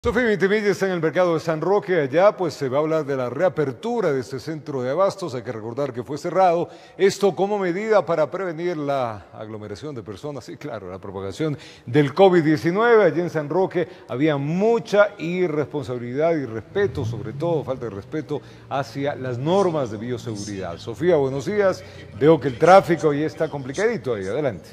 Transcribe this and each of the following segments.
Sofía Vintimilla está en el mercado de San Roque. Allá pues se va a hablar de la reapertura de este centro de abastos. Hay que recordar que fue cerrado. Esto como medida para prevenir la aglomeración de personas y claro, la propagación del COVID-19. Allí en San Roque había mucha irresponsabilidad y respeto, sobre todo falta de respeto hacia las normas de bioseguridad. Sofía, buenos días. Veo que el tráfico ya está complicadito ahí. Adelante.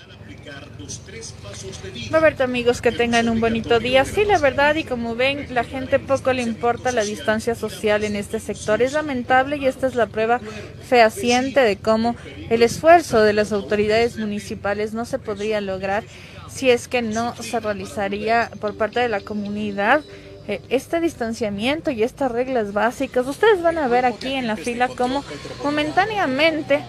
Roberto, amigos, que tengan un bonito día. Sí, la verdad, y como ven, la gente poco le importa la distancia social en este sector. Es lamentable y esta es la prueba fehaciente de cómo el esfuerzo de las autoridades municipales no se podría lograr si es que no se realizaría por parte de la comunidad este distanciamiento y estas reglas básicas. Ustedes van a ver aquí en la fila cómo momentáneamente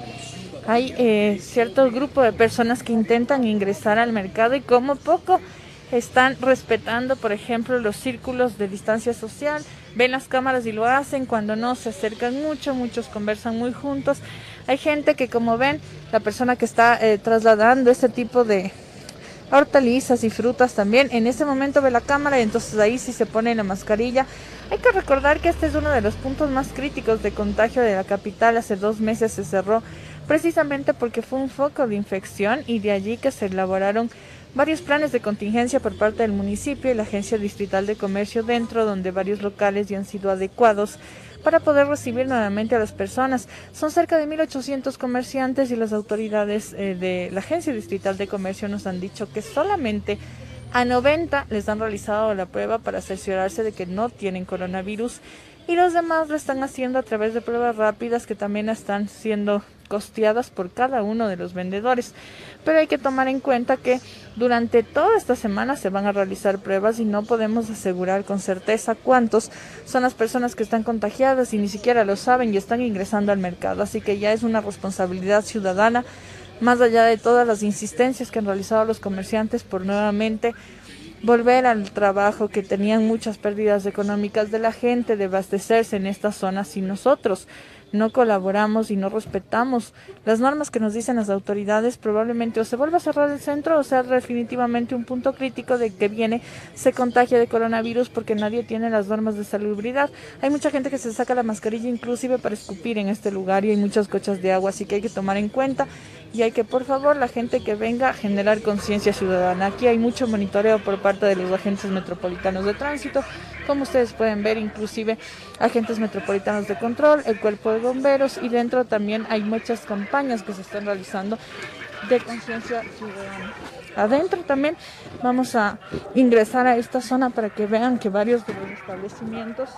hay cierto grupo de personas que intentan ingresar al mercado y como poco están respetando, por ejemplo, los círculos de distancia social. Ven las cámaras y lo hacen, cuando no se acercan mucho, muchos conversan muy juntos. Hay gente que, como ven, la persona que está trasladando este tipo de hortalizas y frutas también, en ese momento ve la cámara y entonces ahí sí se pone la mascarilla. Hay que recordar que este es uno de los puntos más críticos de contagio de la capital. Hace 2 meses se cerró precisamente porque fue un foco de infección y de allí que se elaboraron varios planes de contingencia por parte del municipio y la Agencia Distrital de Comercio dentro, donde varios locales ya han sido adecuados para poder recibir nuevamente a las personas. Son cerca de 1.800 comerciantes y las autoridades de la Agencia Distrital de Comercio nos han dicho que solamente a 90 les han realizado la prueba para cerciorarse de que no tienen coronavirus y los demás lo están haciendo a través de pruebas rápidas que también están siendo costeadas por cada uno de los vendedores. Pero hay que tomar en cuenta que durante toda esta semana se van a realizar pruebas y no podemos asegurar con certeza cuántos son las personas que están contagiadas y ni siquiera lo saben y están ingresando al mercado. Así que ya es una responsabilidad ciudadana, más allá de todas las insistencias que han realizado los comerciantes por nuevamente volver al trabajo, que tenían muchas pérdidas económicas de la gente, de abastecerse en estas zonas. Si nosotros no colaboramos y no respetamos las normas que nos dicen las autoridades, probablemente o se vuelva a cerrar el centro o sea definitivamente un punto crítico de que viene, se contagia de coronavirus porque nadie tiene las normas de salubridad. Hay mucha gente que se saca la mascarilla inclusive para escupir en este lugar y hay muchas cochas de agua, así que hay que tomar en cuenta y hay que, por favor, la gente que venga a generar conciencia ciudadana. Aquí hay mucho monitoreo por parte de los agentes metropolitanos de tránsito, como ustedes pueden ver, inclusive agentes metropolitanos de control, el cuerpo de bomberos y dentro también hay muchas campañas que se están realizando de conciencia ciudadana. Adentro también vamos a ingresar a esta zona para que vean que varios de los establecimientos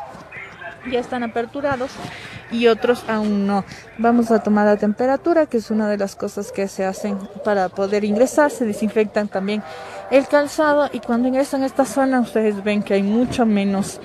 ya están aperturados y otros aún no. Vamos a tomar la temperatura, que es una de las cosas que se hacen para poder ingresar. Se desinfectan también el calzado y cuando ingresan a esta zona ustedes ven que hay mucho menos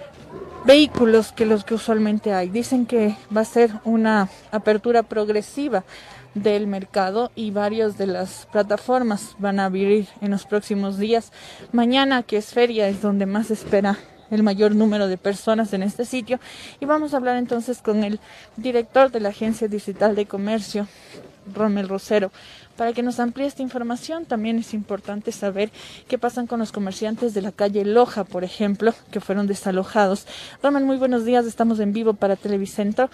vehículos que los que usualmente hay. Dicen que va a ser una apertura progresiva del mercado y varias de las plataformas van a abrir en los próximos días. Mañana, que es feria, es donde más se espera el mayor número de personas en este sitio y vamos a hablar entonces con el director de la Agencia Distrital de Comercio, Rommel Rosero, para que nos amplíe esta información. También es importante saber qué pasan con los comerciantes de la calle Loja, por ejemplo, que fueron desalojados. Rommel, muy buenos días, estamos en vivo para Televicentro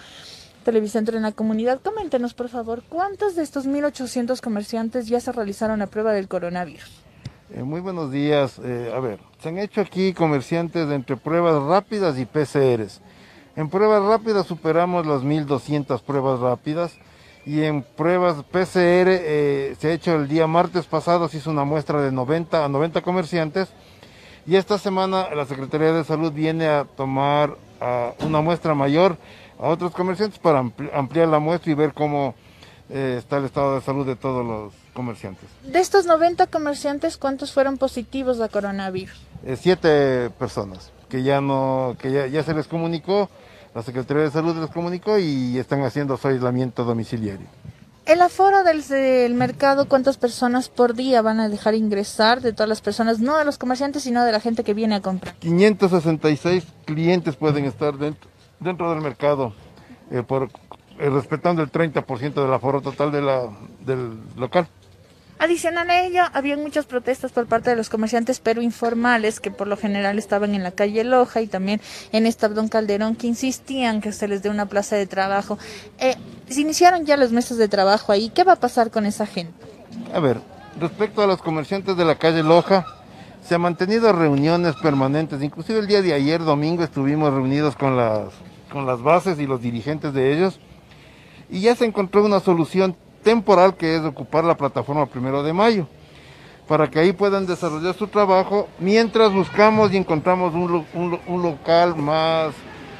en la comunidad. Coméntenos, por favor, ¿cuántos de estos 1.800 comerciantes ya se realizaron la prueba del coronavirus? Muy buenos días. Se han hecho aquí comerciantes entre pruebas rápidas y PCRs. En pruebas rápidas superamos las 1.200 pruebas rápidas y en pruebas PCR se ha hecho el día martes pasado, se hizo una muestra de 90 a 90 comerciantes y esta semana la Secretaría de Salud viene a tomar una muestra mayor a otros comerciantes para ampliar la muestra y ver cómo está el estado de salud de todos los comerciantes. De estos 90 comerciantes, ¿cuántos fueron positivos a coronavirus? 7 personas que ya se les comunicó, la Secretaría de Salud les comunicó y están haciendo su aislamiento domiciliario. El aforo del mercado, ¿cuántas personas por día van a dejar ingresar de todas las personas, no de los comerciantes, sino de la gente que viene a comprar? 566 clientes pueden estar dentro del mercado, respetando el 30% del aforo total del local. Adicional a ello, había muchas protestas por parte de los comerciantes, pero informales, que por lo general estaban en la calle Loja y también en esta Abdón Calderón, que insistían que se les dé una plaza de trabajo. Se iniciaron ya los meses de trabajo ahí. ¿Qué va a pasar con esa gente? A ver, respecto a los comerciantes de la calle Loja, se han mantenido reuniones permanentes, inclusive el día de ayer, domingo, estuvimos reunidos con las bases y los dirigentes de ellos, y ya se encontró una solución temporal que es ocupar la plataforma 1 de mayo, para que ahí puedan desarrollar su trabajo, mientras buscamos y encontramos un local más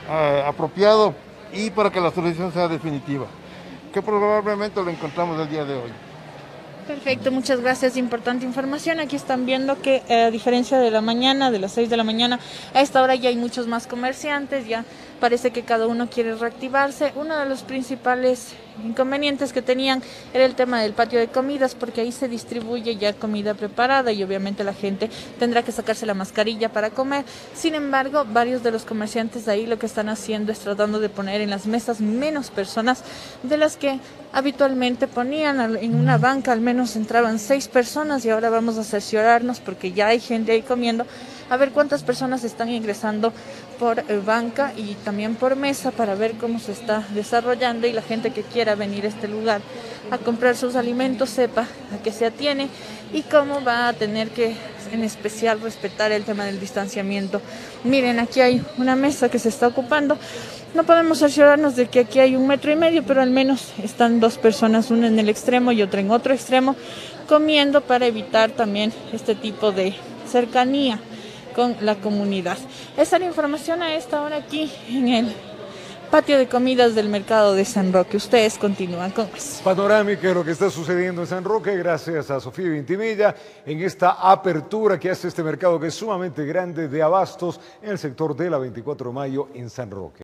apropiado y para que la solución sea definitiva, que probablemente lo encontramos el día de hoy. Perfecto, muchas gracias. Importante información. Aquí están viendo que a diferencia de la mañana, de las 6 de la mañana, a esta hora ya hay muchos más comerciantes, ya parece que cada uno quiere reactivarse. Uno de los principales inconvenientes que tenían era el tema del patio de comidas, porque ahí se distribuye ya comida preparada y obviamente la gente tendrá que sacarse la mascarilla para comer. Sin embargo, varios de los comerciantes de ahí lo que están haciendo es tratando de poner en las mesas menos personas de las que habitualmente ponían. En una banca al menos entraban 6 personas y ahora vamos a cerciorarnos, porque ya hay gente ahí comiendo, a ver cuántas personas están ingresando por banca y también por mesa, para ver cómo se está desarrollando y la gente que quiera venir a este lugar a comprar sus alimentos sepa a qué se atiene y cómo va a tener que, en especial, respetar el tema del distanciamiento. Miren, aquí hay una mesa que se está ocupando. No podemos cerciorarnos de que aquí hay 1,5 metros, pero al menos están 2 personas, una en el extremo y otra en otro extremo, comiendo, para evitar también este tipo de cercanía con la comunidad. Esa es la información a esta hora aquí en el patio de comidas del mercado de San Roque. Ustedes continúan con más. Panorámica de lo que está sucediendo en San Roque, gracias a Sofía Vintimilla en esta apertura que hace este mercado, que es sumamente grande, de abastos en el sector de la 24 de mayo en San Roque.